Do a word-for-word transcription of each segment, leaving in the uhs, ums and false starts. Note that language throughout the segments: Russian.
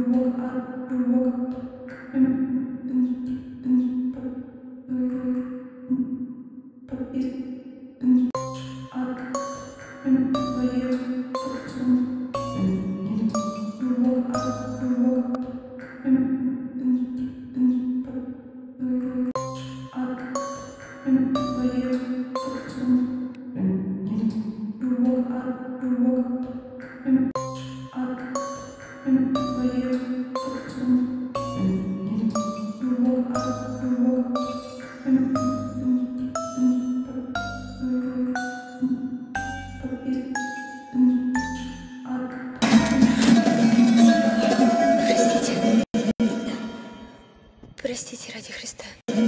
Простите ради Христа.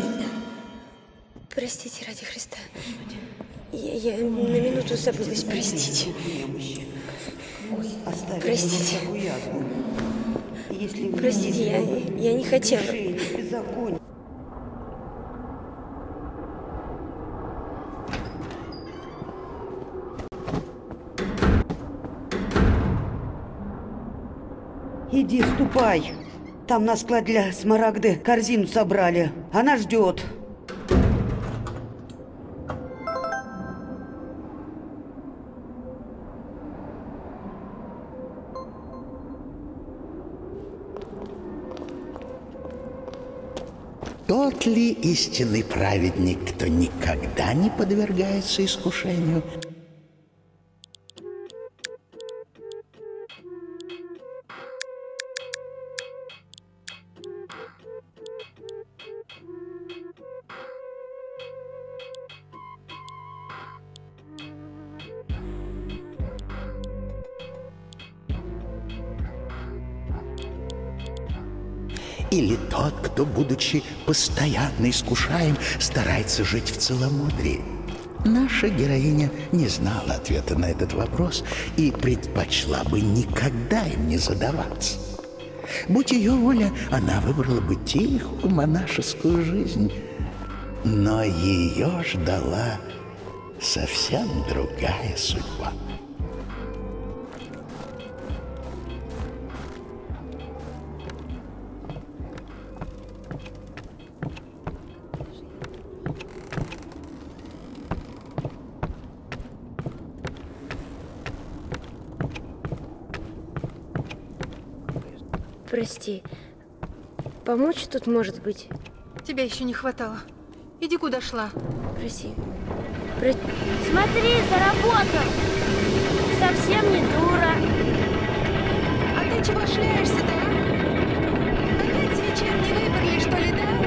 Простите ради Христа. Я, я на минуту забылась, простите. Простите. Простите, я, я не хотела. Иди, ступай. Там на склад для Смарагды корзину собрали. Она ждет. Тот ли истинный праведник, кто никогда не подвергается искушению? Или тот, кто, будучи постоянно искушаем, старается жить в целомудрии? Наша героиня не знала ответа на этот вопрос и предпочла бы никогда им не задаваться. Будь ее воля, она выбрала бы тихую монашескую жизнь. Но ее ждала совсем другая судьба. Прости. Помочь тут, может быть? Тебя еще не хватало. Иди, куда шла. Прости. Про... Смотри, заработал! Совсем не дура. А ты чего шляешься-то, а? Опять свечей не выбрали, что ли, да?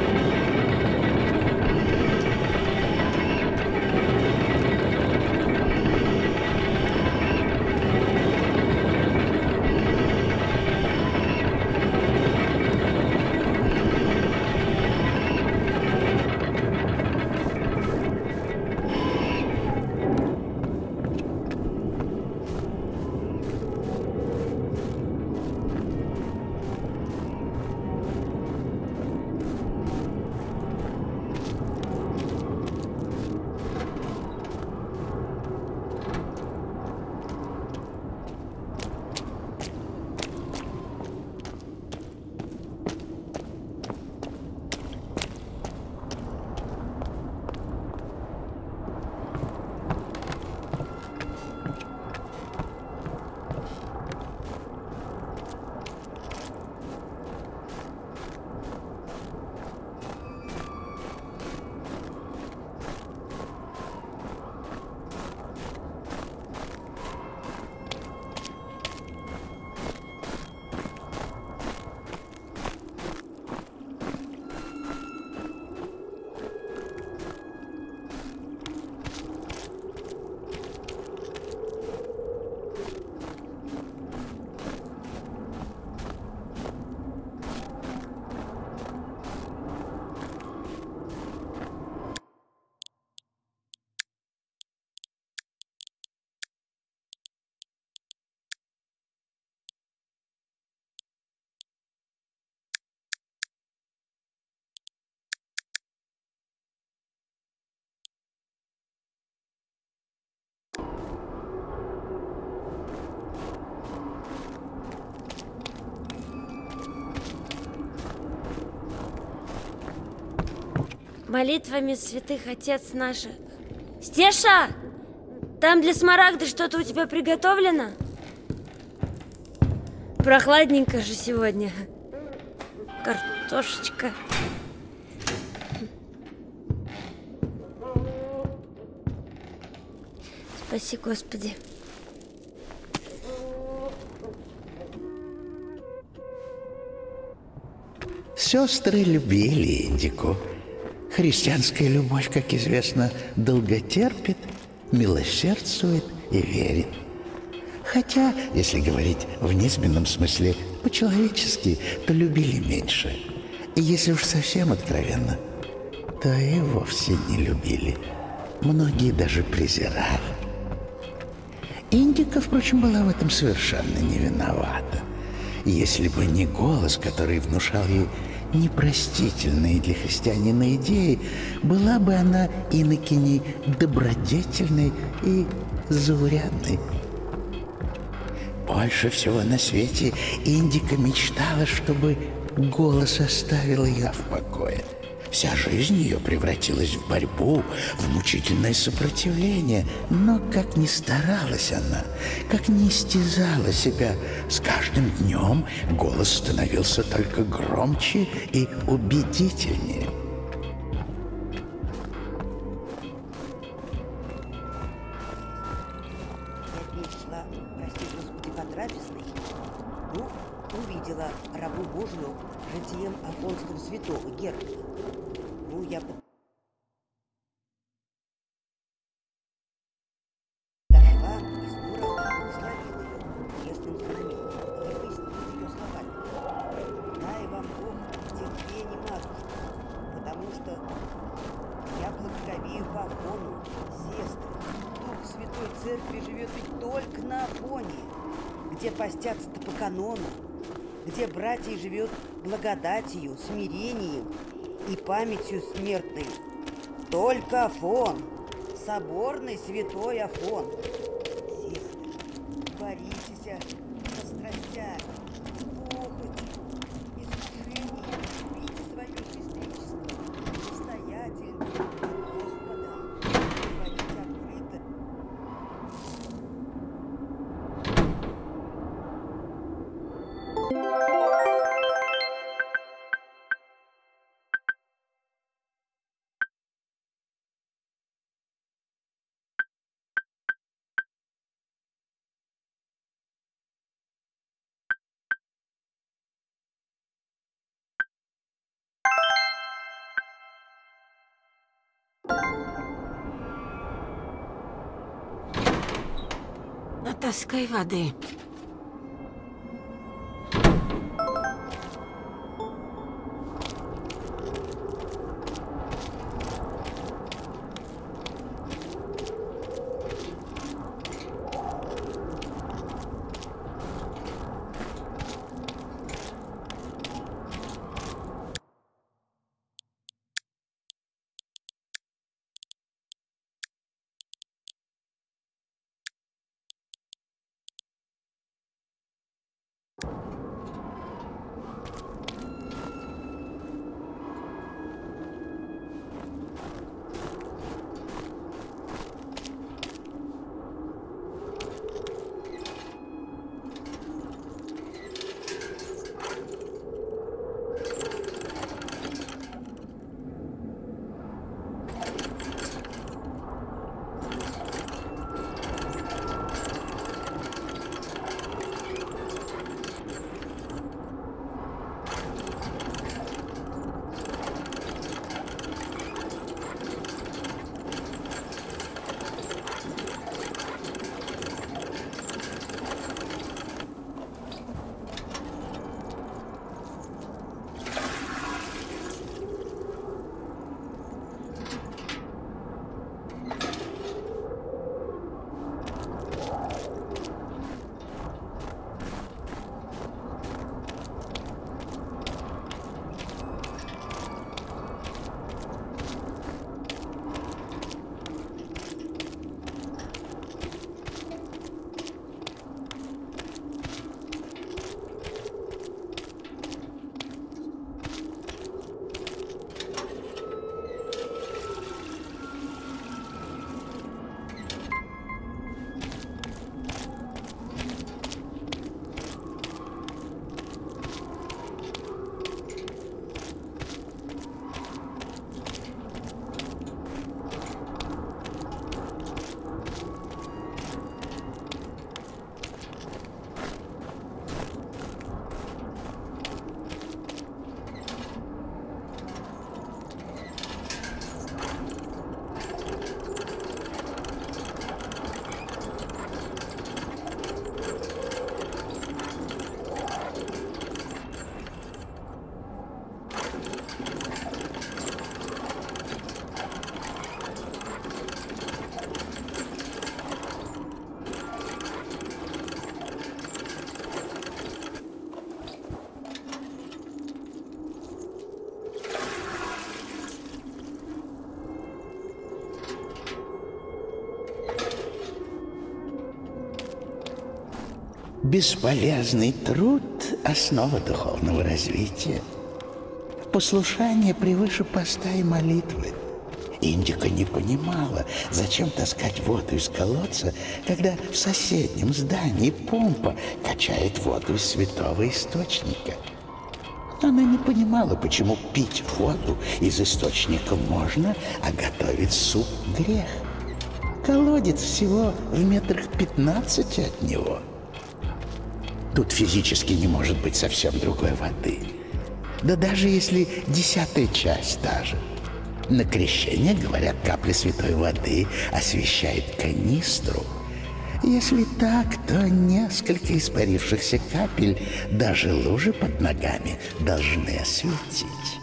молитвами святых отец наших. Стеша! Там для Смарагды что-то у тебя приготовлено? Прохладненько же сегодня. Картошечка. Спаси, Господи. Сестры любили Индику. Христианская любовь, как известно, долготерпит, милосердствует и верит. Хотя, если говорить в низменном смысле по-человечески, то любили меньше. И если уж совсем откровенно, то и вовсе не любили. Многие даже презирали. Индика, впрочем, была в этом совершенно не виновата. Если бы не голос, который внушал ей непростительные для христианина идеи, была бы она инокиней добродетельной и заурядной. Больше всего на свете Индика мечтала, чтобы голос оставил ее в покое. Вся жизнь ее превратилась в борьбу, в мучительное сопротивление. Но как ни старалась она, как ни истязала себя, с каждым днем голос становился только громче и убедительнее. Я дней шла, прости Господи, по трапезной. Ну, увидела рабу Божию житием Афонского святого Германа. Ну, я подошла и скоро благословила ее местным знамением и пояснила ее словами. Дай вам Бог терпение, матушка, потому что я благоговею по Афону, сестры. Дух Святой Церкви живет ведь только на Афоне, где постятся-то по канону, где братья живет благодатью, смирением и памятью смертной. Только Афон, соборный святой Афон. Сестры, боритесь со страстями, с похотью, искушением, любите свое сестричество, настоятельно, Господа, говорите открыто. Натаскай воды. Бесполезный труд – основа духовного развития. Послушание превыше поста и молитвы. Индика не понимала, зачем таскать воду из колодца, когда в соседнем здании помпа качает воду из святого источника. Она не понимала, почему пить воду из источника можно, а готовить суп – грех. Колодец всего в метрах пятнадцати от него. Тут физически не может быть совсем другой воды. Да даже если десятая часть та же. На крещение, говорят, капля святой воды освещает канистру. Если так, то несколько испарившихся капель даже лужи под ногами должны осветить.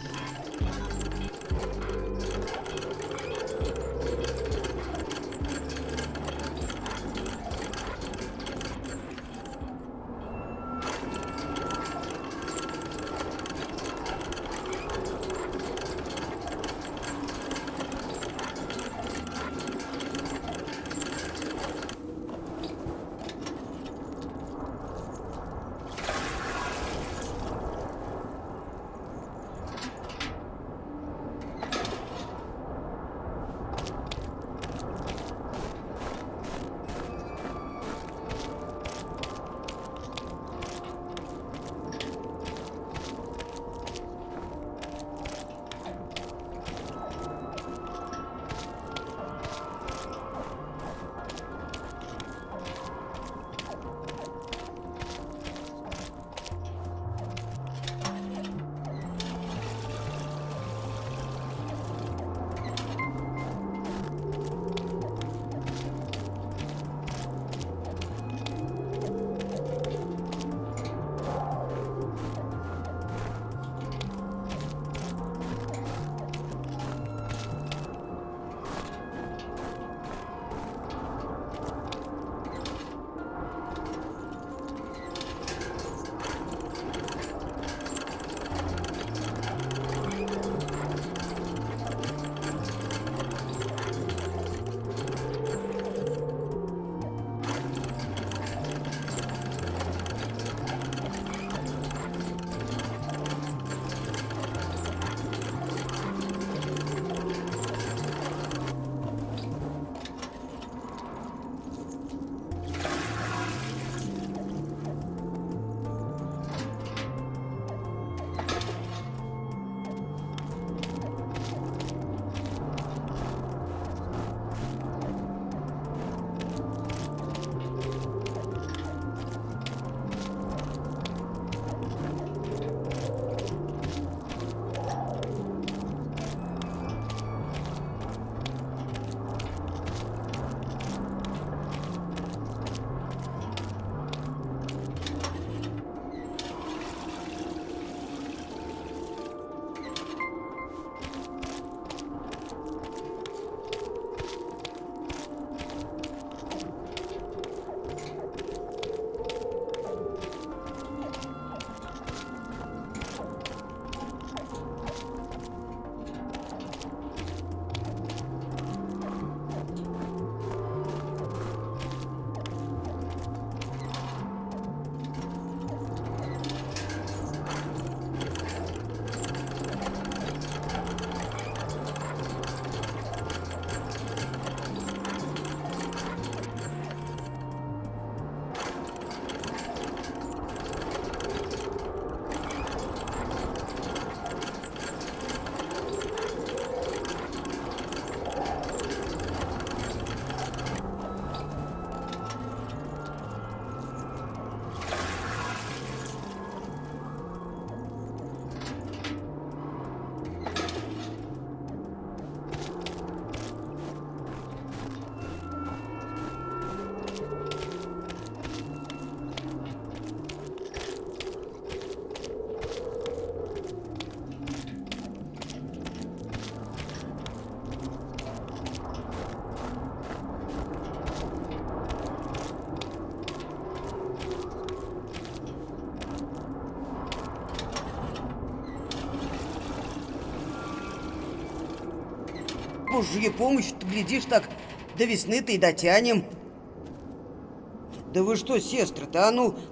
Божья помощь, ты глядишь так, до весны-то и дотянем. Да вы что, сестры-то, а ну,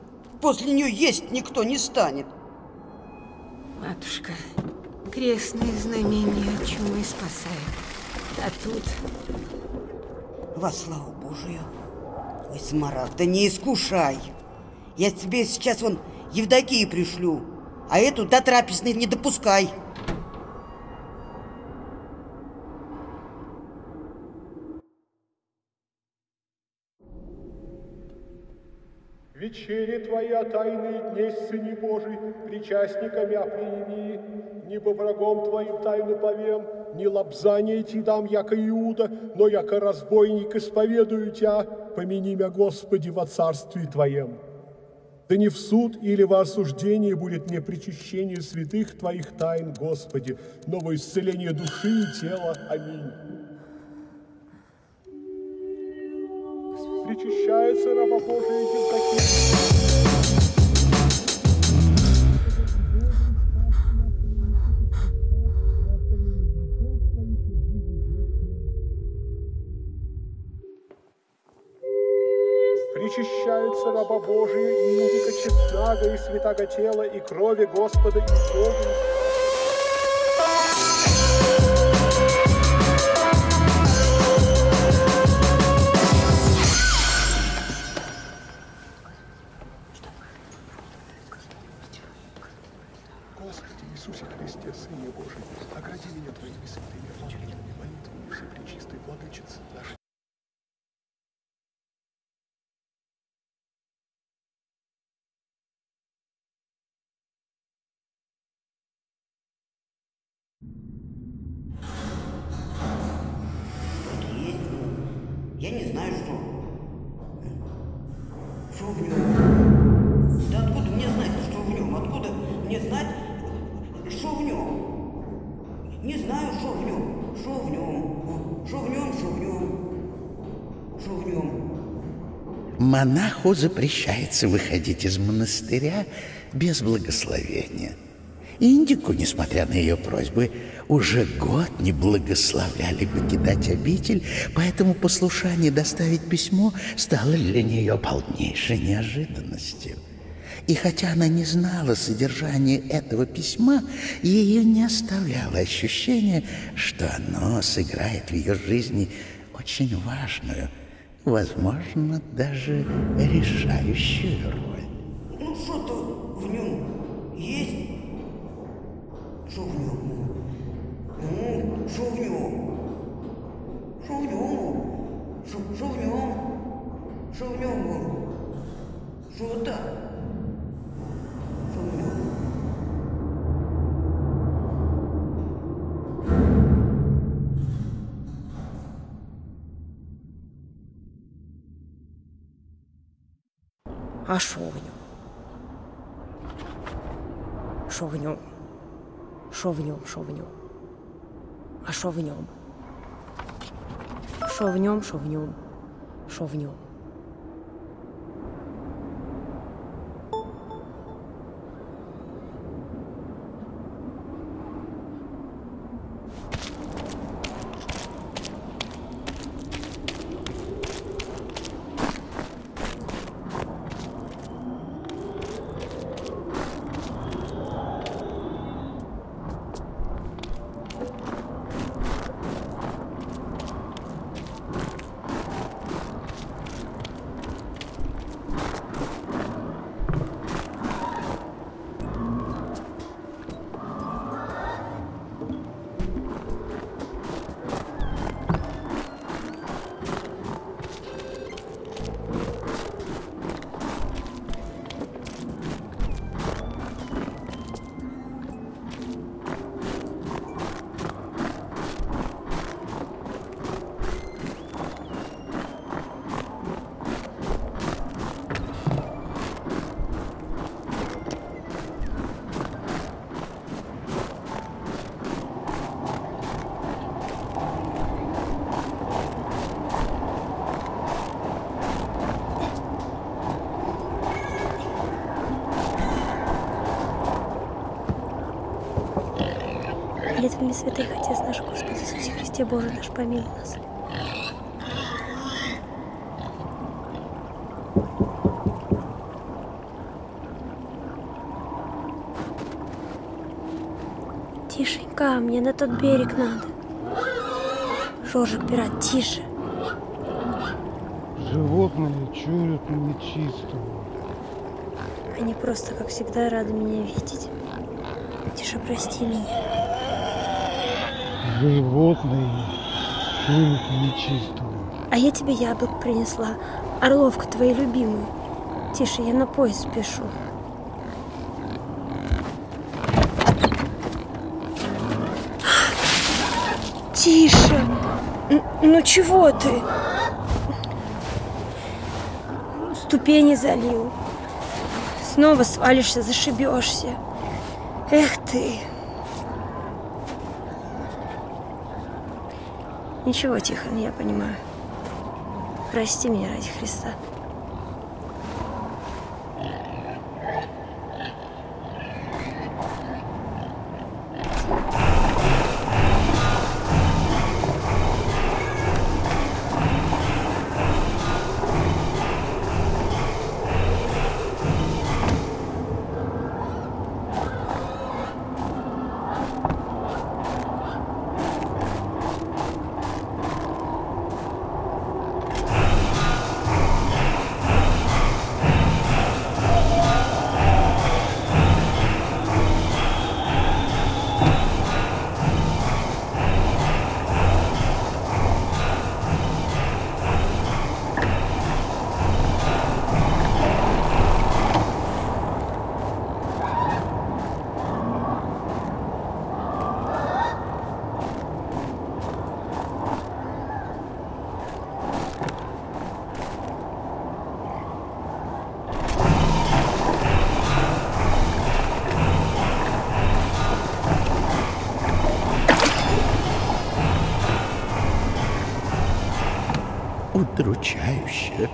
после нее есть никто не станет. Матушка, крестные знамения от чумы спасают. А тут... Во славу Божию. Ой, Смарагда, не искушай. Я тебе сейчас вон Евдокию пришлю, а эту до трапезной не допускай. Вечери Твоя, тайные дней, Сыне Божий, причастниками оприими, не по врагом Твоим тайну повем, не лобзание Ти дам, яко Иуда, но яко разбойник исповедую Тя, помяни мя, Господи, во царстве Твоем. Да не в суд или во осуждение будет мне причащение святых Твоих тайн, Господи, но во исцеление души и тела. Аминь. Причащается раба Божия Евдокия. Причащается раба Божия Индика честнага и святаго тела и крови Господа Иисуса. Господи Иисусе Христе, Сыне Божий, огради меня Твоими святыми молитвами, молитвами Всепречистой Владычицы нашей. Я не знаю, что. Что в нем? Да откуда мне знать, что в нем? Откуда мне знать, что в нем? Не знаю, что в нем. Что в нем? Что в нем, что в нем? Что в нем? Монаху запрещается выходить из монастыря без благословения. Индику, несмотря на ее просьбы, уже год не благословляли покидать обитель, поэтому послушание доставить письмо стало для нее полнейшей неожиданностью. И хотя она не знала содержания этого письма, ее не оставляло ощущение, что оно сыграет в ее жизни очень важную, возможно, даже решающую роль. Ну, что-то в нем есть. Что в нем? Ну, что в нем? Что в нем? Что в нем? Что в нем? Что это? Что в нем? А шо в нем? Шо в нем? Шо в нем, шо в нем? А шо в нем? Шо в нем, шо в нем? Шо в нем? Молитвами святых, Отец наш, Господи Иисусе Христе, Боже наш, помилуй нас. рыбка, мне на тот берег надо. Жоржик, пират, тише. Животные чуют нечистого. Они просто, как всегда, рады меня видеть. Тише, прости меня. Животные чуют нечистого. А я тебе яблок принесла. Орловка, твои любимые. Тише, я на поезд спешу. Тише! Ну чего ты? Ступени залил. Снова свалишься, зашибешься. Эх ты. Ничего, Тихон, я понимаю. Прости меня ради Христа. Удручающе.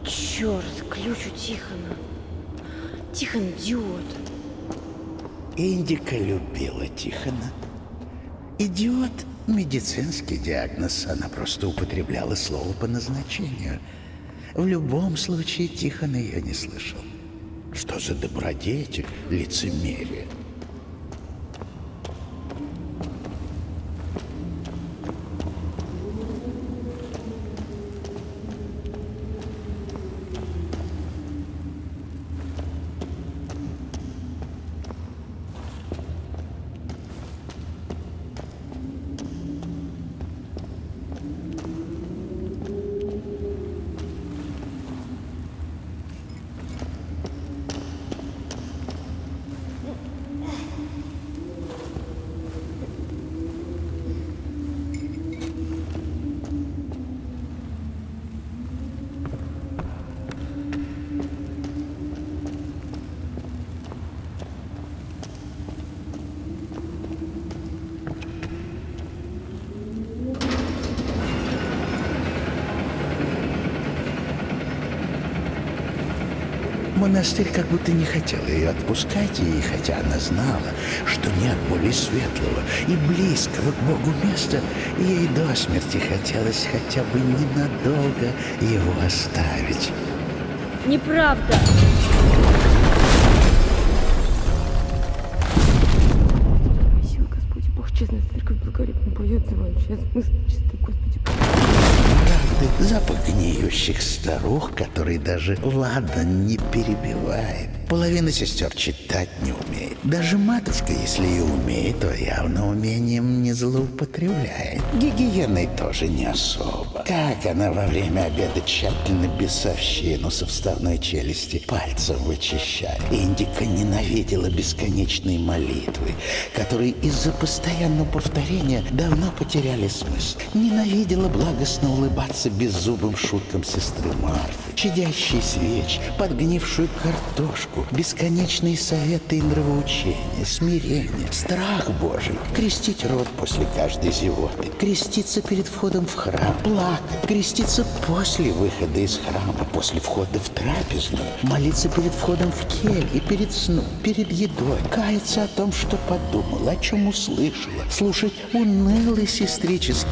Черт, ключ у Тихона. Тихон идиот. Индика любила Тихона. Идиот – медицинский диагноз. Она просто употребляла слово по назначению. В любом случае Тихон ее не слышал. Что за добродетель, лицемерие? Монастырь как будто не хотел ее отпускать, и хотя она знала, что нет более светлого и близкого к Богу места, ей до смерти хотелось хотя бы ненадолго его оставить. Неправда. Спасибо, Господи, Бог, честная церковь, благолепно поет, называющая смысл, чистый, Господи. Правды, запах гниющих старух, который даже ладан не перебивает. Половина сестер читать не умеет. Даже матушка, если и умеет, то явно умением не злоупотребляет. Гигиеной тоже не особо. Как она во время обеда тщательно бесовщину со вставной челюсти пальцем вычищает. Индика ненавидела бесконечные молитвы, которые из-за постоянного повторения давно потеряли смысл. Ненавидела благостно улыбаться беззубым шуткам сестры Марфы, чадящие свечи, подгнившую картошку, бесконечные советы и нравоучения, смирение, страх Божий, крестить рот после каждой зевоты, креститься перед входом в храм, плакать, креститься после выхода из храма, после входа в трапезную, молиться перед входом в кель и перед сном, перед едой, каяться о том, что подумала, о чем услышала, слушать унылый сестрический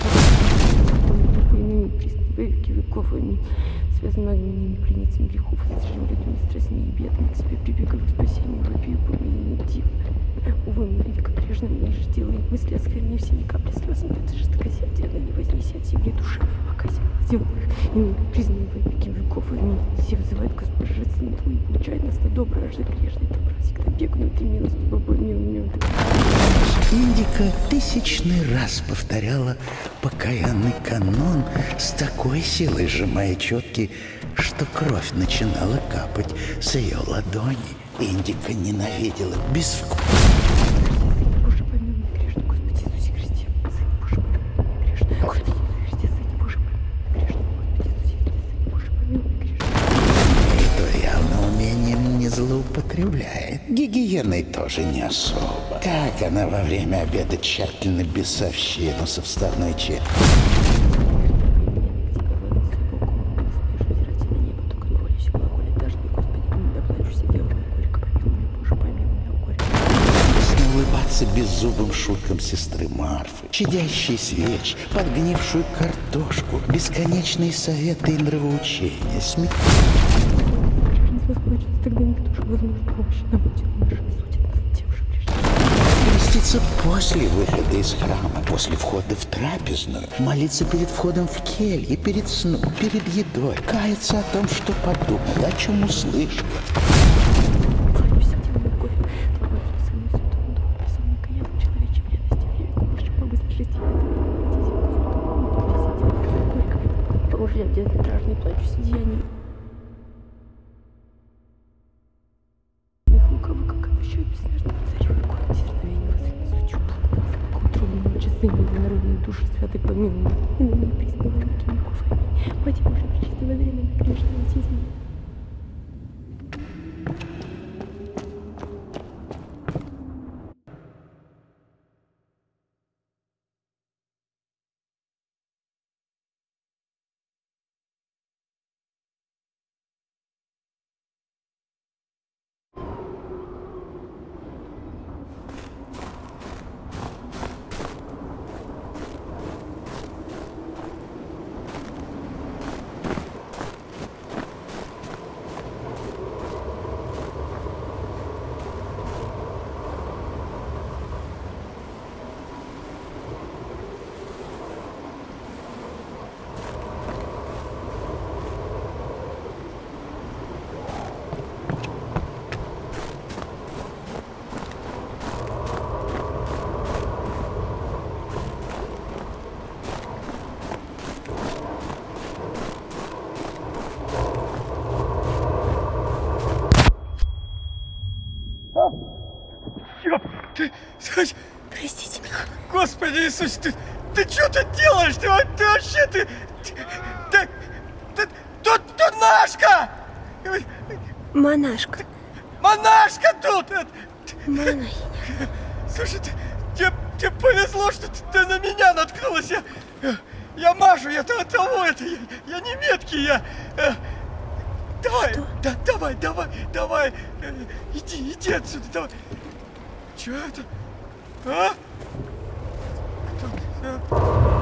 Веки веков они связаны огненными пленницами грехов, сожжем людьми страстями и бедами, к тебе прибегаю к спасению, вопию, помилуй, див. Увы, мы велико прежним, лишь делаем мысли о скверне, все ни капли слез, но это жестокосердие, она не вознеси от земли души, пока сделанных и признанных во веки веков, и все вызывают Господь жертвы твои, получает нас на доброе, аж за грешный добро, всегда бегну, ты милость, бабой, милый, милый. Индика тысячный раз повторяла покаянный канон с такой силой, сжимая четки, что кровь начинала капать с ее ладони. Индика ненавидела безвкусие. Боже, помилуй меня грешно, Господи Иисусе Христе, Сын Боже, помилуй меня грешно, Господи Иисусе Христе, Сын Боже, помилуй меня грешно, Господи Иисусе Христе, Сын Боже, помилуй меня грешно. И то явно умением не злоупотребляет. Гигиеной тоже не особо. Как она во время обеда тщательно бесовщину со вставной челюстью. Улыбаться беззубым шуткам сестры Марфы, чадящие свечи, подгнившую картошку, бесконечные советы и нравоучения, смех. Тогда никто же возможно помощи нам будет нашим судит нас тем же прежде. Креститься после выхода из храма, после входа в трапезную, молиться перед входом в кель и перед сном, перед едой, каяться о том, что подумала, о чем услышала. Кланяюсь от Тебя, Богу, Твоему Сыну Святому Духу, безумной каянной человечьей вредности, время больше помыслить жития Твоей, Боже, я в день дрожный плачу сиденье. Лукавый, как обещаю, бессмертному царю, и город дерзновения возлюбить сучу плотно, к утру ночи сына его народные души святой помилуй, и на ней приснила веки веков. Аминь. Мать Божия, пречистая, возри нами грешного тизма. Ты, Простите меня. Господи Иисус, ты, ты что тут делаешь? Ты, ты вообще, ты, ты, ты, ты тут, тут Нашка! Монашка. Монашка тут! Монахиня. Слушай, ты, тебе, тебе повезло, что ты, ты на меня наткнулась. Я, я Машу, я того, того это, я, я не меткий, я... Давай, да, давай, давай, давай, иди, иди отсюда, давай. Че это? А? Кто?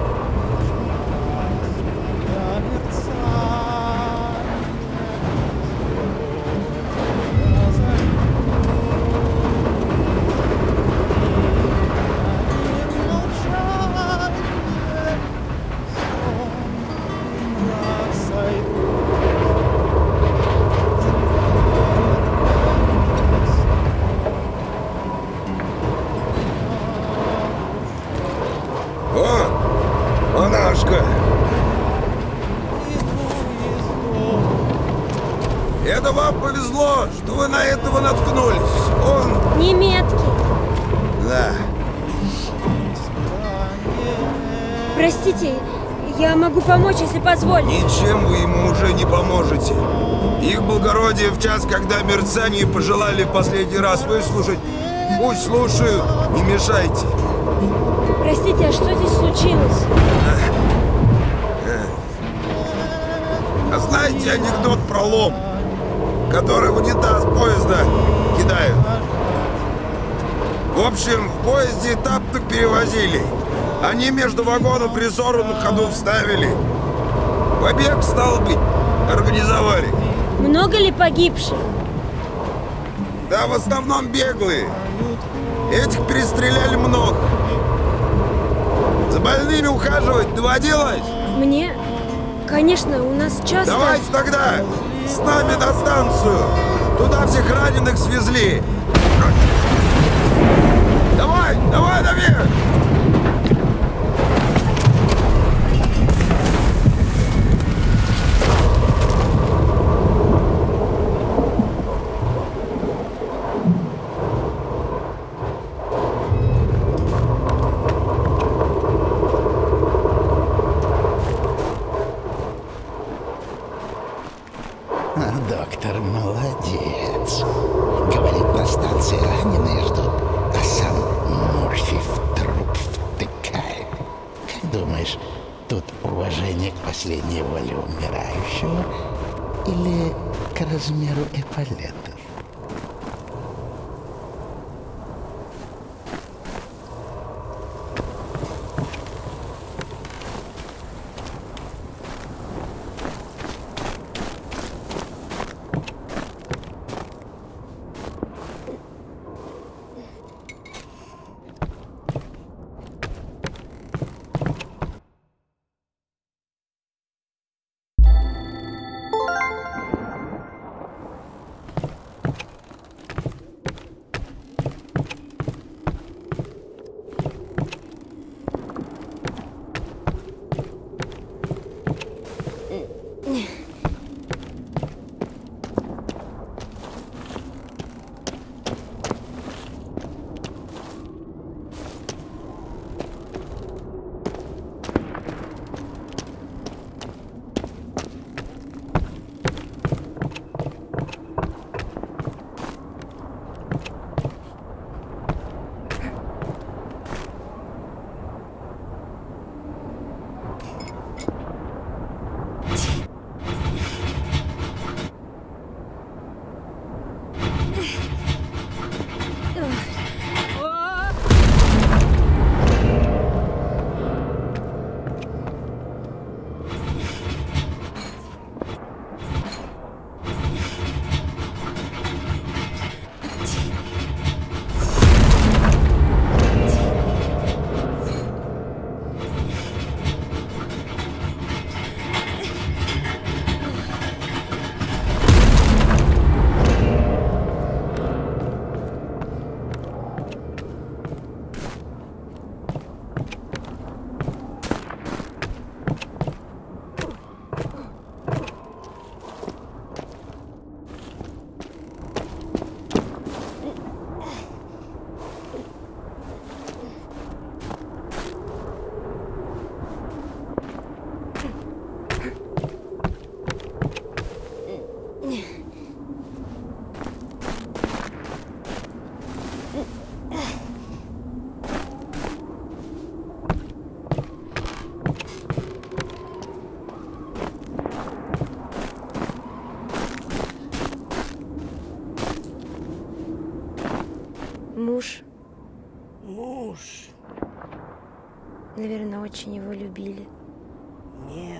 Это вам повезло, что вы на этого наткнулись. Он... Не меткий. Да. Простите, я могу помочь, если позволите. Ничем вы ему уже не поможете. Их благородие в час, когда мерцание пожелали в последний раз выслушать, пусть слушают, не мешайте. Простите, а что здесь случилось? А знаете анекдот про лом, который в унитаз поезда кидают? В общем, в поезде тапок перевозили. Они между вагонов рессоры на ходу вставили. Побег, стал быть, организовали. Много ли погибших? Да, в основном беглые. Этих перестреляли много. За больными ухаживать доводилось? Мне? Конечно, у нас часто... Давайте тогда с нами на станцию. Туда всех раненых свезли. Давай, давай наверх! Доктор молодец. Говорит, на станции раненые ждут, а сам морфий в труп втыкает. Как думаешь, тут уважение к последней воле умирающего или к размеру эполетов? Муж. Муж. Наверное, очень его любили. Не.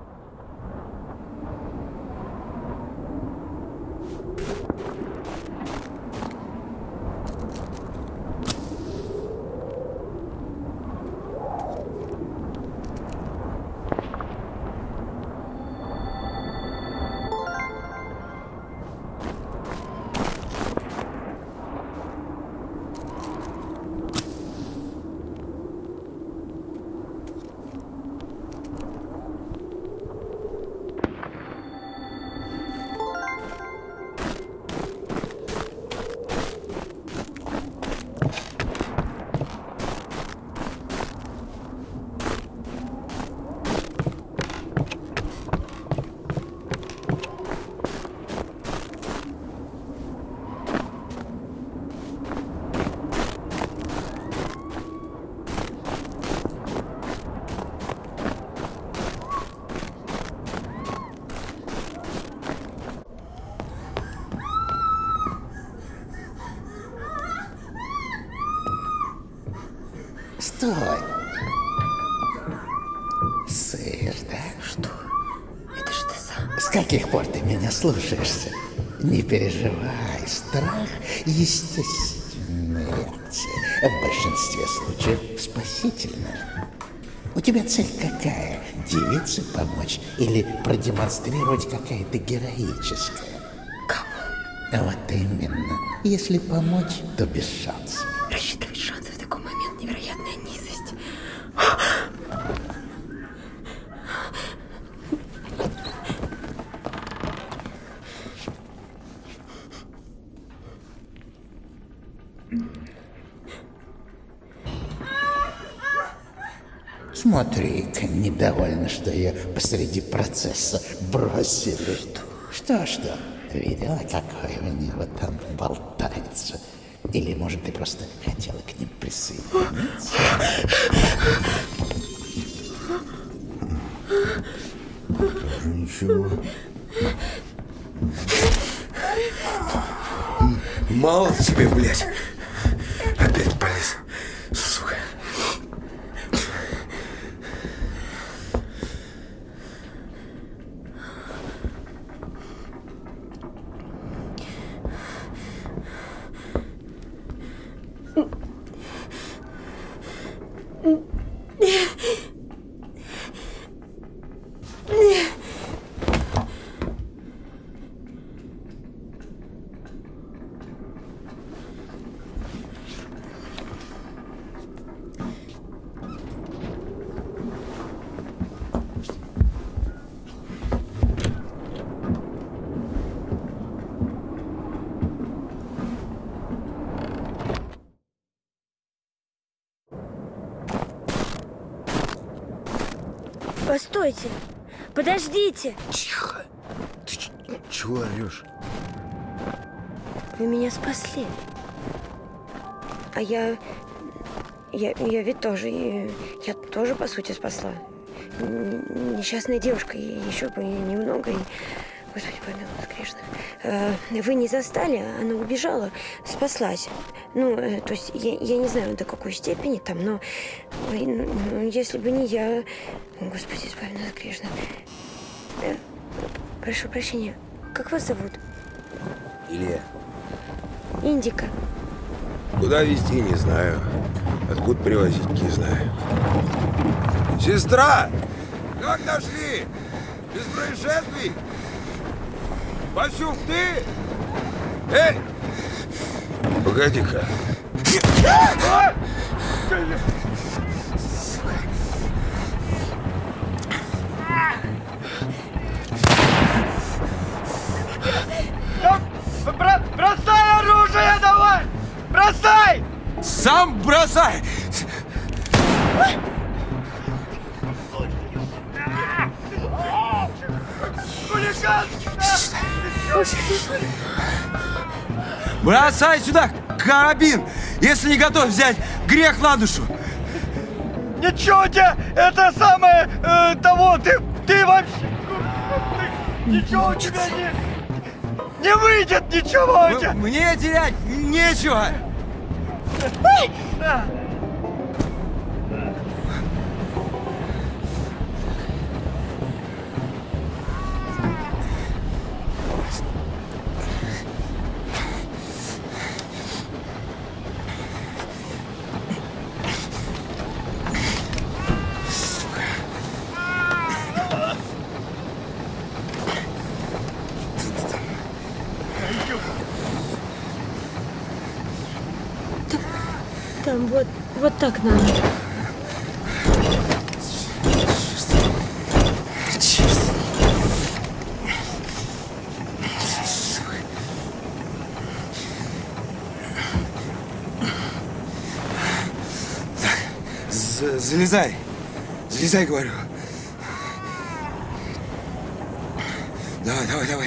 Стой! Сышь, да? Что? Это же ты сам. С каких пор ты меня слушаешься? Не переживай, страх – естественная реакция. В большинстве случаев спасительная. У тебя цель какая? Девице помочь или продемонстрировать, какая ты героическая? Кому? Вот именно. Если помочь, то без шансов. Рассчитывать шансы в такой момент — невероятная низость. Смотри-ка, недовольна, что ее посреди процесса бросили. Что? Что-что? Видела, какой у него там болтается? Или, может, ты просто хотела к ним присоединиться? Тоже ничего. Мало тебе, блядь. Опять полез. Сука. Постойте! Подождите! Тихо! Ты чего орешь? Вы меня спасли. А я... Я, я ведь тоже... Я тоже, по сути, спасла. Несчастная девушка, и еще бы немного, и... Господи, помилуй грешных. Вы не застали, она убежала, спаслась. Ну, то есть, я, я не знаю, до какой степени там, но... Ну, если бы не я... Господи, избави нас от грешных. Прошу прощения, как вас зовут? Илья. Индика. Куда везти, не знаю. Откуда привозить, не знаю. Сестра! Как нашли? Без происшествий? Васюк, ты? Эй! Погоди-ка. Бро бросай оружие давай! Бросай! Сам бросай! Хулиган! Бросай сюда карабин! Если не готов взять грех на душу! Ничего тебе! Это самое... Э, того! Ты, ты вообще... Ты, ничего у тебя не... Не выйдет ничего у тебя! Мне терять нечего! Там вот, вот так надо. Так, залезай. Залезай, говорю. Давай, давай, давай.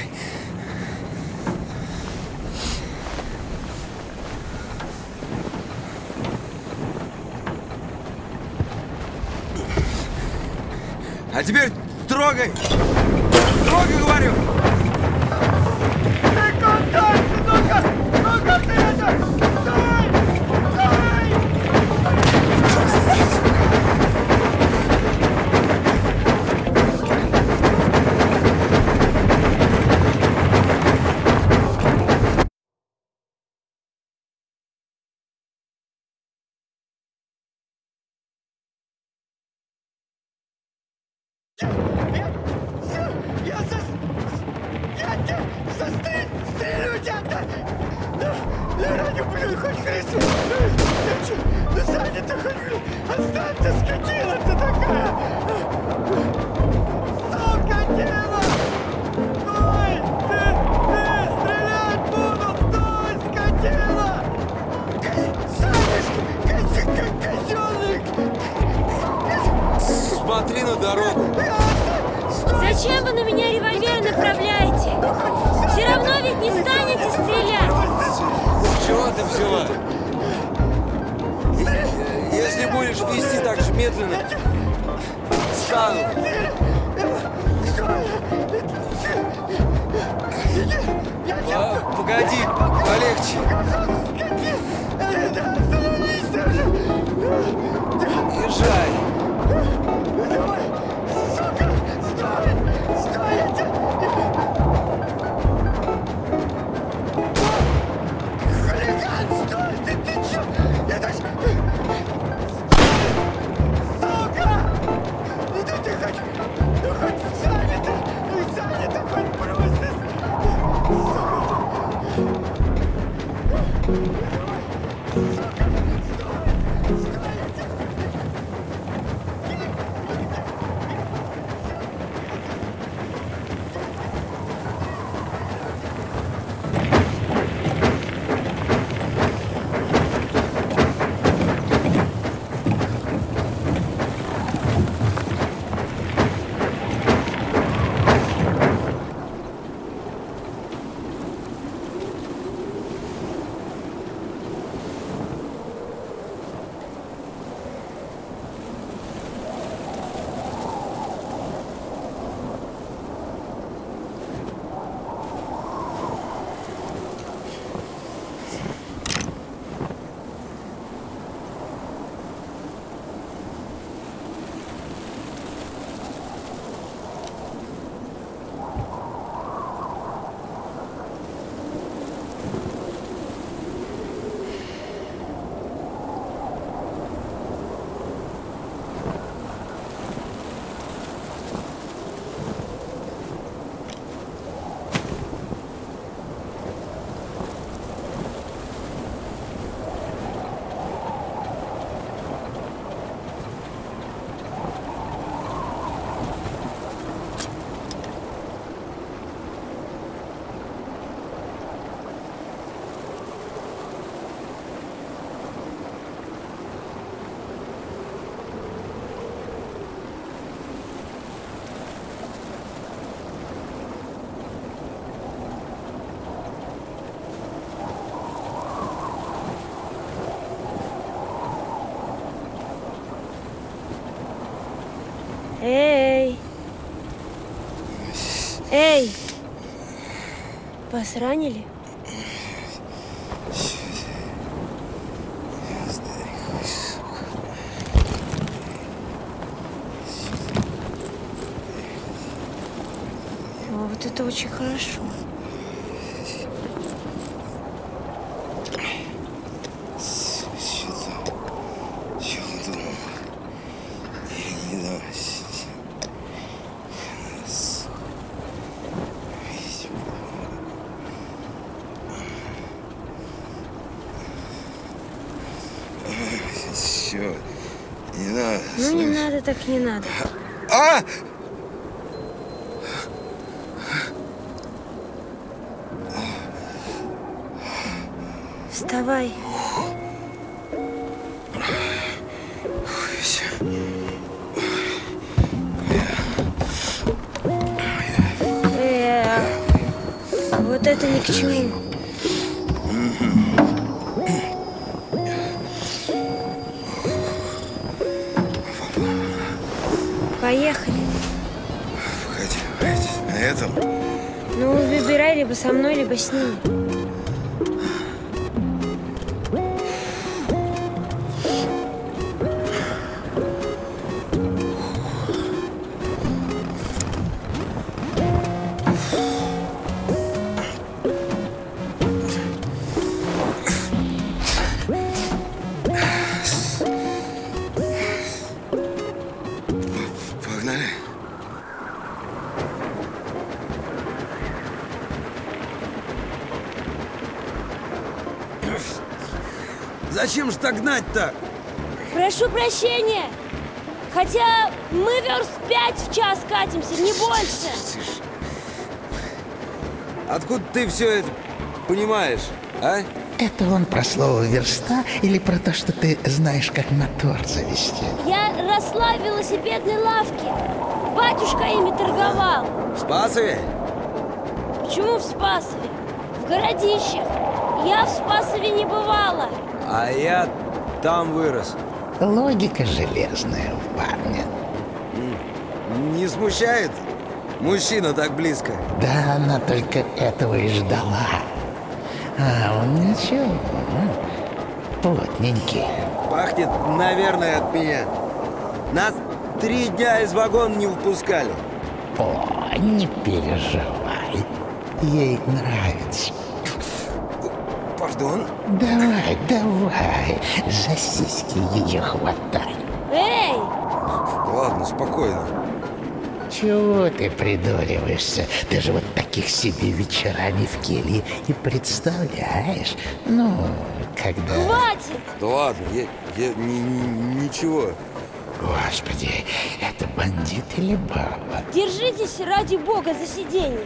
А теперь трогай! Трогай, говорю! Ты куда? Ну-ка! Ну-ка ты это! Стой! Я за... Я тебя застрелю, стрелю тебя-то! Я ради, блин, хоть Христу! Я че, ну занято хоть, блин, оставь ты, скотина ты такая! Скотина! Стой! Ты, ты, стрелять буду! Стой, скотина! Санечка, козёнок! Смотри на дорогу! Зачем вы на меня револьвер направляете? Все равно ведь не станете стрелять. Чего ты взяла? Если будешь вести так же медленно, стану. А, погоди, полегче. Езжай. Эй! Эй! Вас ранили? это очень хорошо. Не надо. Ну, слышь. не надо, так не надо. А! Вставай. Э, вот это ни к чему. Поехали. Погоди, погоди. На этом? Ну, выбирай либо со мной, либо с ними. Погнали. Зачем ж так гнать-то? Прошу прощения. Хотя мы верст пять в час катимся, не больше. Откуда ты все это понимаешь, а? Это он про слово «верста» или про то, что ты знаешь, как мотор завести? Я росла в велосипедной лавке. Батюшка ими торговал. В Спасове? Почему в Спасове? В городищах. Я в Спасове не бывала. А я там вырос. Логика железная у парня. Не смущает? Мужчина так близко. Да она только этого и ждала. А он ничего, плотненький. Пахнет, наверное, от меня. Нас три дня из вагона не выпускали. О, не переживай. Ей нравится. Пардон? Давай, давай, за сиськи ее хватай. Эй! Ладно, спокойно. Чего ты придуриваешься? Ты же вот таких себе вечерами в келье и представляешь. Ну, когда... Хватит! Да ладно, я, я ни, ни- ничего. Господи, это бандит или баба? Держитесь ради бога за сиденье.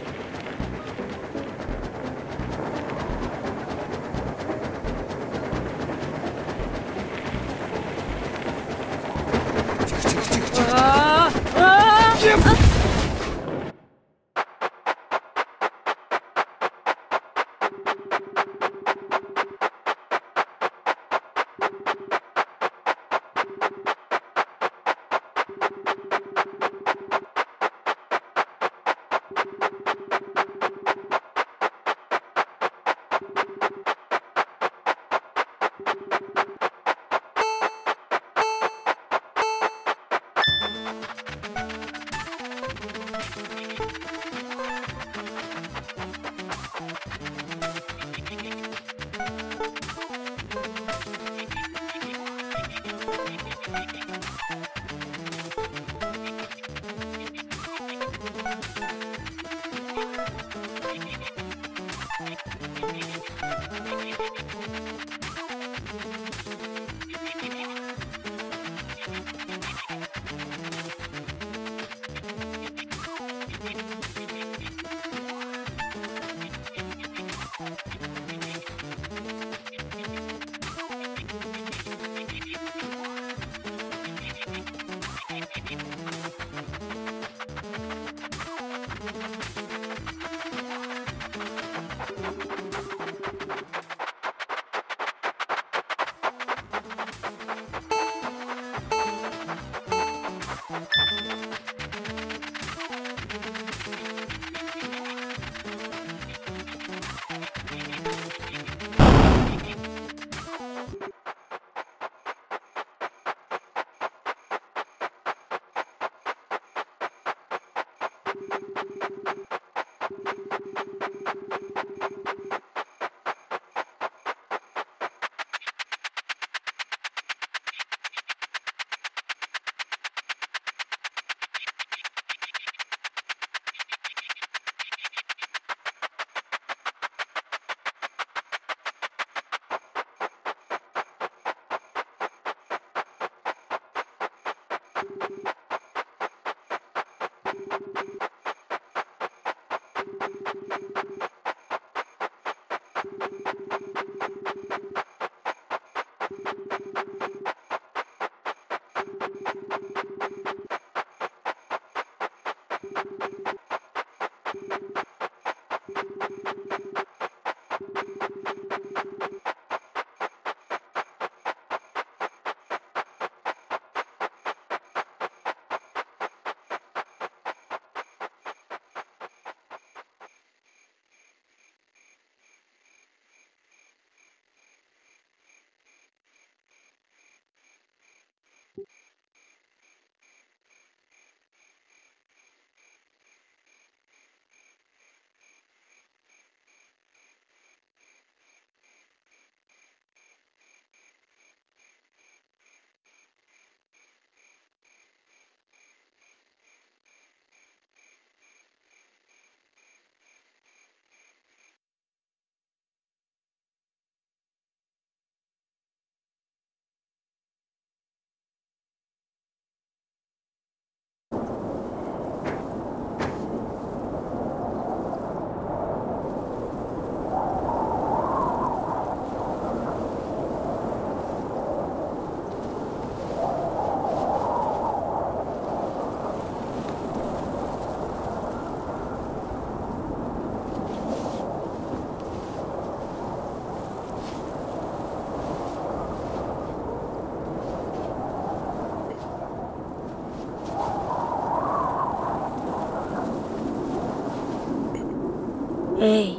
Эй,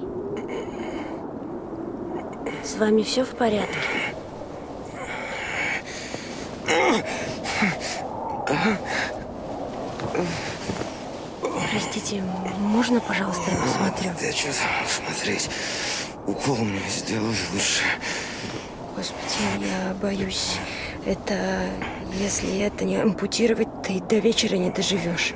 с вами все в порядке? Простите, можно, пожалуйста, я посмотрю? Да что смотреть? Укол мне сделали лучше. Господи, я боюсь. Это... Если это не ампутировать, ты до вечера не доживешь.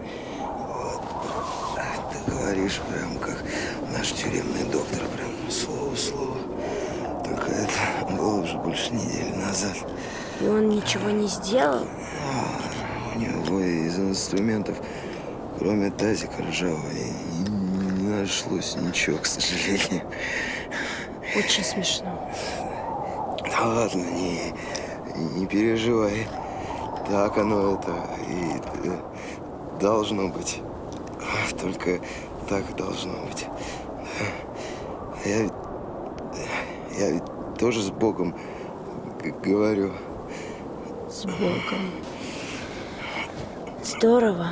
Ты говоришь прям как наш тюремный доктор, прям слово в слово. Только это было уже больше недели назад. И он ничего не сделал? У него из инструментов, кроме тазика ржавого, не нашлось ничего, к сожалению. Очень смешно. Да ладно, не, не переживай. Так оно это и должно быть. Только так должно быть. Я ведь, я ведь тоже с Богом говорю. С Богом. Здорово.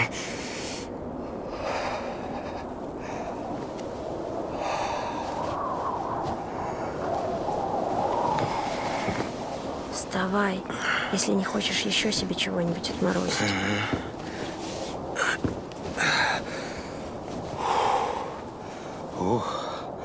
Вставай, если не хочешь еще себе чего-нибудь отморозить. Ох.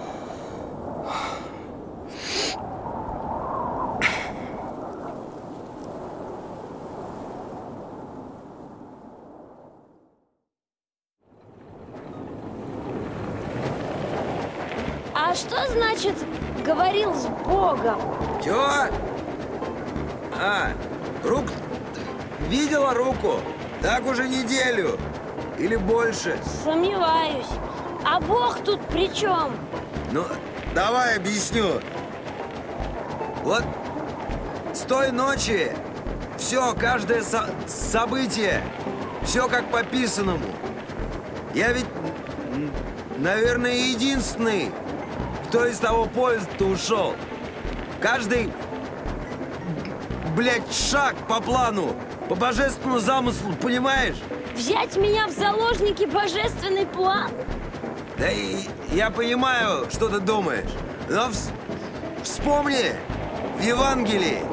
А что значит говорил с Богом? Чего? А, рук... Видела руку? Так уже неделю. Или больше. Сомневаюсь. А Бог тут при чем? Ну, давай объясню. Вот с той ночи все, каждое со событие, все как по писанному. Я ведь, наверное, единственный, кто из того поезда ушел. Каждый, блядь, шаг по плану, по божественному замыслу, понимаешь? Взять меня в заложники божественный план? Да и я понимаю, что ты думаешь, но вс вспомни, в Евангелии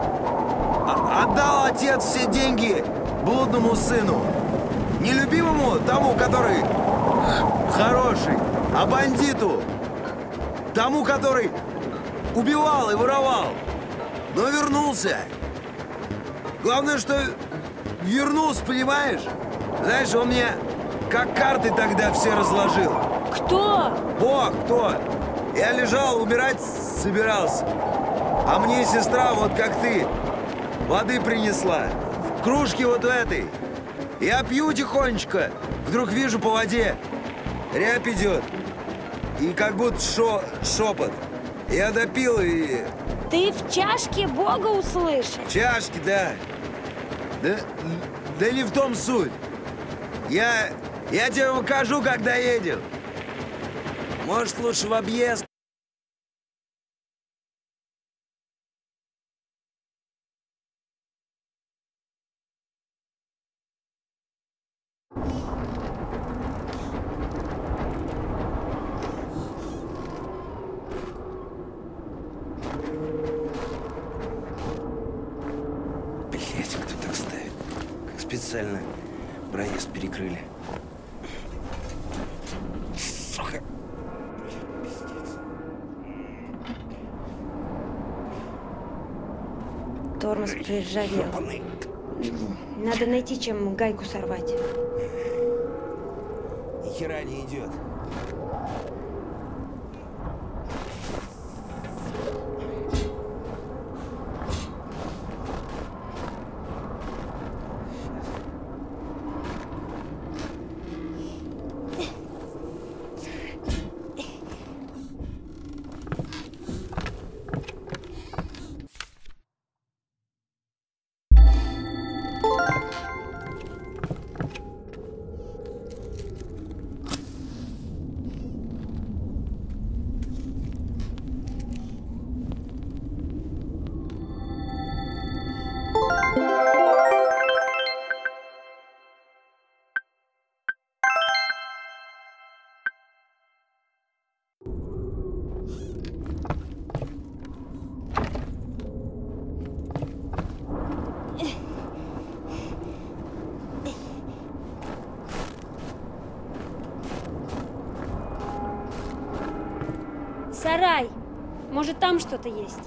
отдал отец все деньги блудному сыну. Не любимому, тому, который хороший, а бандиту, тому, который убивал и воровал, но вернулся. Главное, что вернулся, понимаешь? Знаешь, он мне как карты тогда все разложил. Кто? Бог, кто? Я лежал, умирать собирался. А мне сестра, вот как ты, воды принесла. В кружке вот этой. Я пью тихонечко. Вдруг вижу по воде. Рябь идет. И как будто шо шепот. Я допил и... Ты в чашке Бога услышал? В чашке, да. Да, да не в том суть. Я... Я тебе покажу, когда едем. Может, лучше в объезд? Блять, кто так ставит? Как специально проезд перекрыли. Сука. Тормоз приржавел. Надо найти, чем гайку сорвать. Ни хера не идет. Сарай. Может, там что-то есть?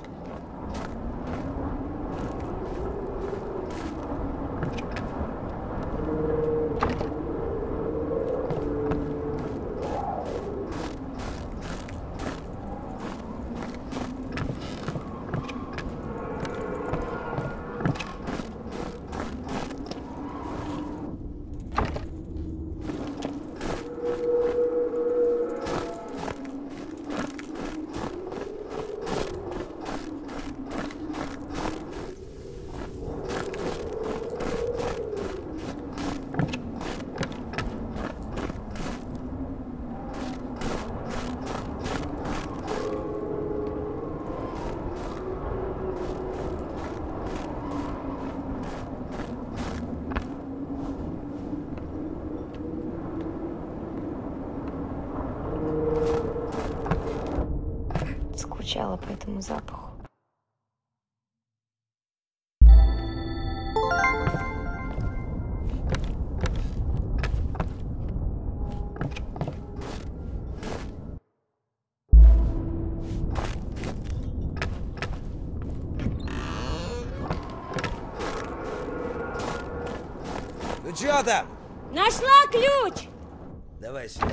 Скучала по этому запаху. Ну чё там? Нашла ключ! Давай сюда.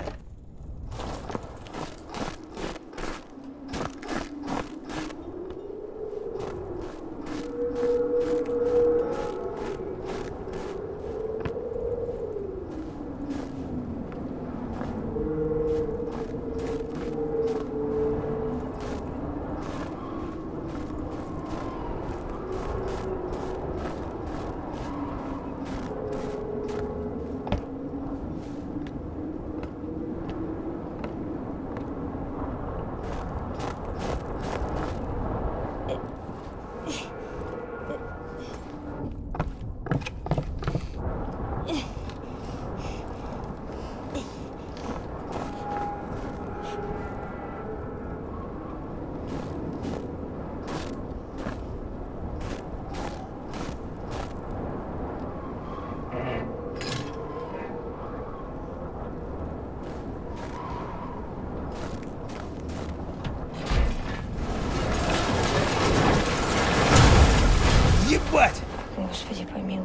Ебать! Господи, помилуй.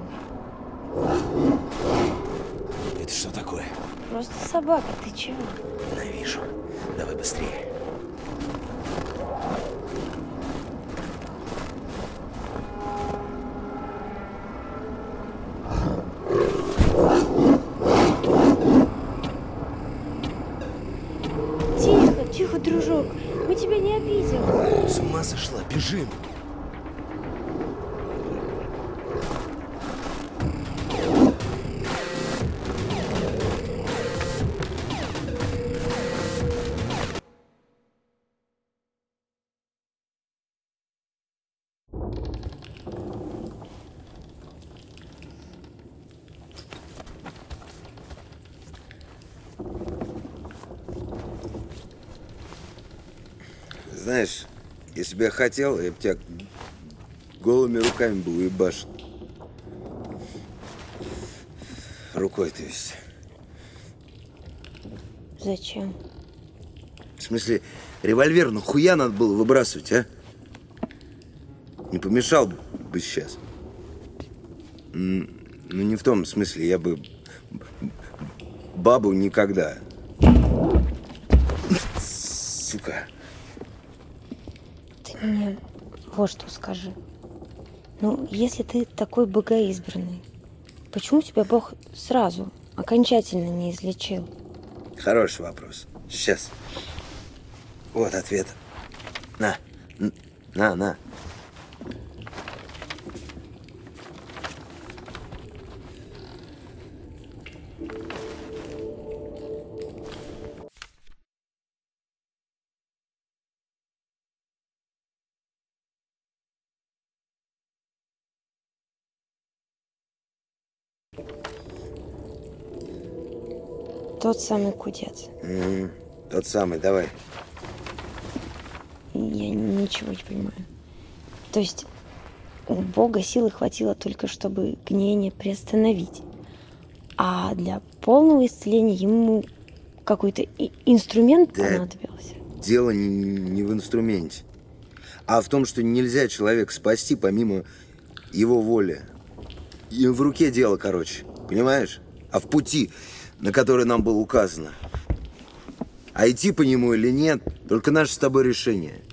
Это что такое? Просто собака, ты чего? Ненавижу. Давай быстрее. Тихо, тихо, дружок. Мы тебя не обидели. С ума сошла, бежим. Знаешь, если бы я хотел, я бы тебя голыми руками бы уебашил. Рукой, то есть. Зачем? В смысле, револьвер нахуя надо было выбрасывать, а? Не помешал бы сейчас. Ну, не в том смысле, я бы бабу никогда. Сука. Ты мне вот что скажи. Ну, если ты такой богоизбранный, почему тебя Бог сразу, окончательно не излечил? Хороший вопрос. Сейчас. Вот ответ. На. На, на. Тот самый кудец. Mm-hmm. Тот самый, давай. Я ничего не понимаю. То есть у Бога силы хватило только, чтобы гниение приостановить. А для полного исцеления ему какой-то инструмент да, понадобился. Дело не, не в инструменте, а в том, что нельзя человека спасти помимо его воли. И в руке дело, короче, понимаешь? А в пути, на который нам было указано. А идти по нему или нет, только наше с тобой решение.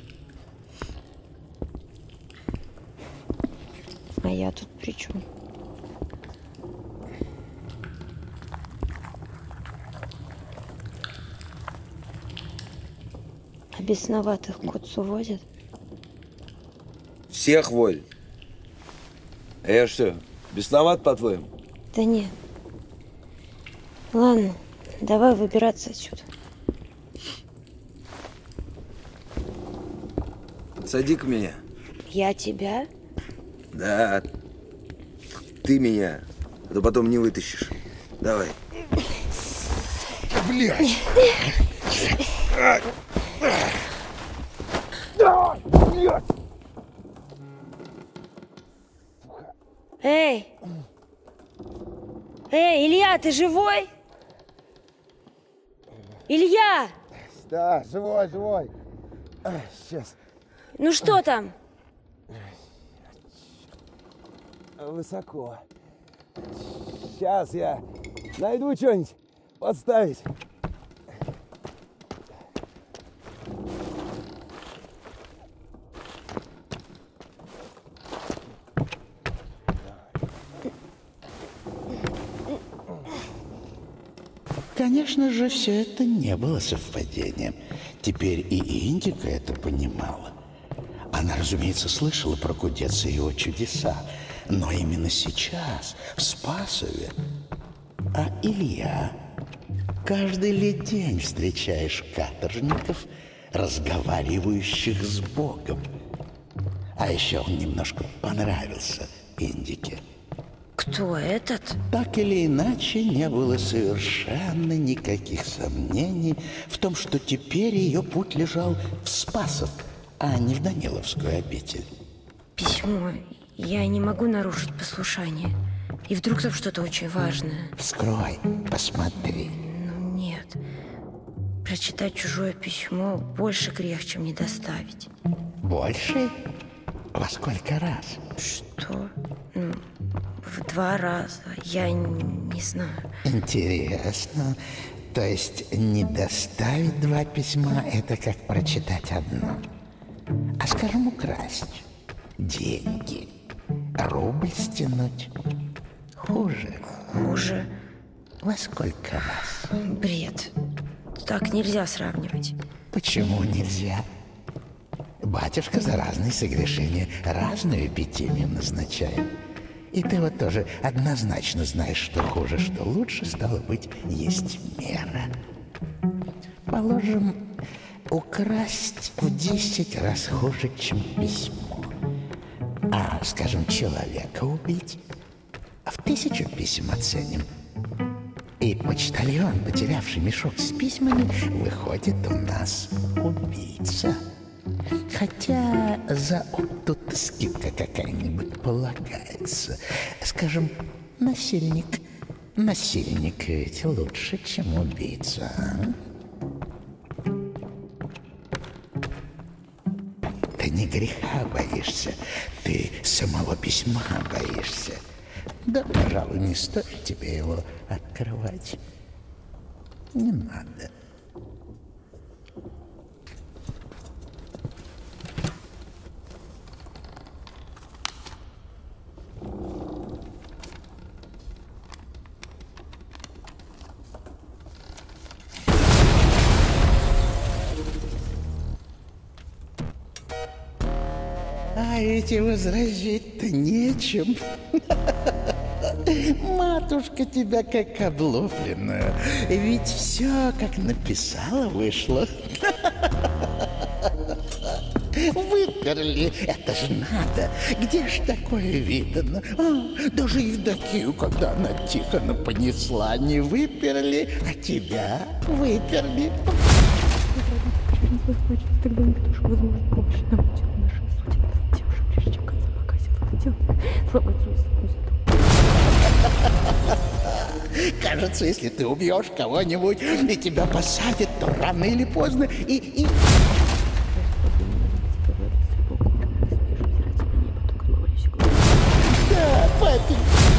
А я тут при чем? А бесноватых к отцу водят? Всех водят. А я что, бесноват, по-твоему? Да нет. Ладно, давай выбираться отсюда. Сади-ка меня. Я тебя? Да. Ты меня. А то потом не вытащишь. Давай. Блядь. Эй! Эй, Илья, ты живой? Илья! Да, живой, живой. А, сейчас. Ну что там? Высоко. Сейчас я найду что-нибудь подставить. Конечно же, все это не было совпадением. Теперь и Индика это понимала. Она, разумеется, слышала про кудеца и его чудеса. Но именно сейчас, в Спасове. А Илья, каждый ли день встречаешь каторжников, разговаривающих с Богом. А еще он немножко понравился Индике. Кто этот? Так или иначе, не было совершенно никаких сомнений в том, что теперь ее путь лежал в Спасов, а не в Даниловскую обитель. Письмо. Я не могу нарушить послушание. И вдруг там что-то очень важное. Вскрой, посмотри. Ну нет. Прочитать чужое письмо больше грех, чем не доставить. Больше? Во сколько раз? Что? Ну, в два раза. Я не знаю. Интересно. То есть не доставить два письма – это как прочитать одно. А скажем, украсть деньги. Рубль стянуть. Хуже. Хуже. Во сколько раз? Бред. Так нельзя сравнивать. Почему нельзя? Батюшка за разные согрешения разную эпитемию назначает. И ты вот тоже однозначно знаешь, что хуже, что лучше, стало быть, есть мера. Положим, украсть в десять раз хуже, чем письмо. А, скажем, человека убить в тысячу писем оценим. И почтальон, потерявший мешок с письмами, выходит у нас убийца. Хотя за опту скидка какая-нибудь полагается. Скажем, насильник. Насильник ведь лучше, чем убийца. А? Ты не греха боишься, ты самого письма боишься. Да, пожалуй, не стоит тебе его открывать. Не надо. А эти возразить-то нечем. Матушка тебя как облупленную. Ведь все, как написала, вышло. Выперли, это ж надо. Где ж такое видано? А, даже Евдокию, когда она Тихона понесла, не выперли, а тебя выперли. Тогда никто же возможно помощи нам будет нашей сути. Тем же, прежде чем конца покасит, хотел слава Иисуса. Кажется, если ты убьешь кого-нибудь и тебя посадят, то рано или поздно и... и... Да, папик.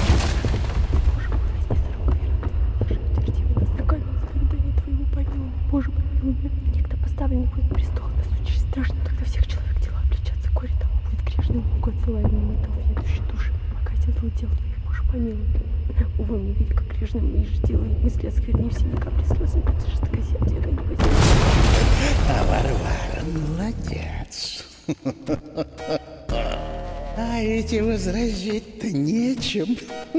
Боже, помилуй меня. Некто поставленный будет престол, на случай страшно, тогда всех человек дела обличаться горе тому будет грешным, Богу отсылаемым и толп ведущей души. Пока я злых дел твоих, Боже, помилуй. Увы, мне ведь как грешным мои же дела и мысли оскверни все ни капли слез, не это жестокосердие, да не возьми. А Варвара молодец. А эти возразить-то нечем.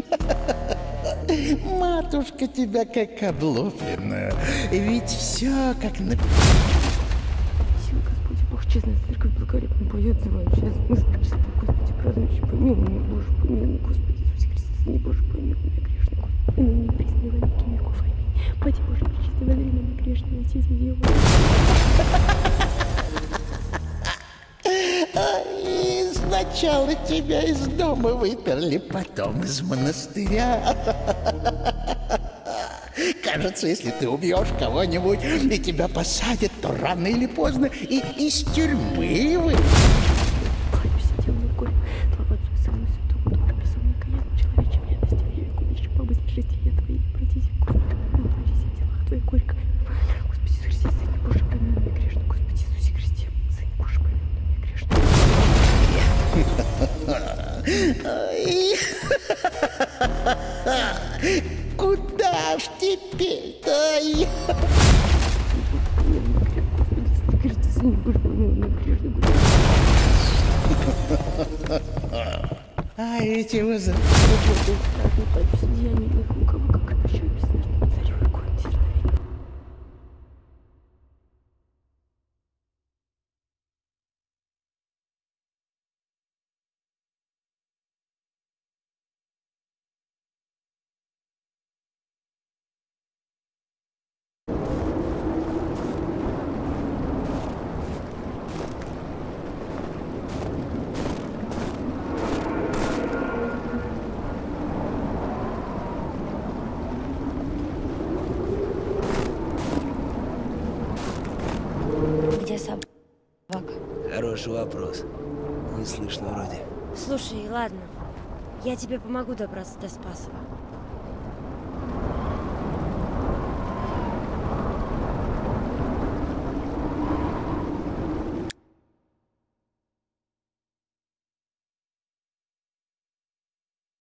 Матушка тебя как облупленную. Ведь все как на... Сила Господи, Бог, честная церковь, благолепный Бой, отзывающая за мысли чистые, Господи, празднующий, помилуй меня, Боже, помилуй меня, Господи, Иисусе Христе, Сыне Божий, помилуй меня, грешный, Господи, и ныне и присно во веки веков, аминь. Пати Боже, пречистой водри нам и грешный, Отец и Дева. И сначала тебя из дома выперли, потом из монастыря. Кажется, если ты убьешь кого-нибудь и тебя посадят, то рано или поздно и из тюрьмы вы. Кланяюсь, делаю горе. Слава Отцу и Сыну и Святому Духу, безумно каянно, человече в летности, в веку, лишь побыть жития Твоей, протези, Господи, наплачься о делах Твоих горько. Господи Иисусе Христе, Сыне Божий, помилуй меня грешно. Господи Иисусе Христе, Сыне Божий, помилуй меня грешно. Куда ж теперь-то? А эти возраст... Где собака? Хороший вопрос. Не слышно вроде. Слушай, ладно. Я тебе помогу добраться до Спасова.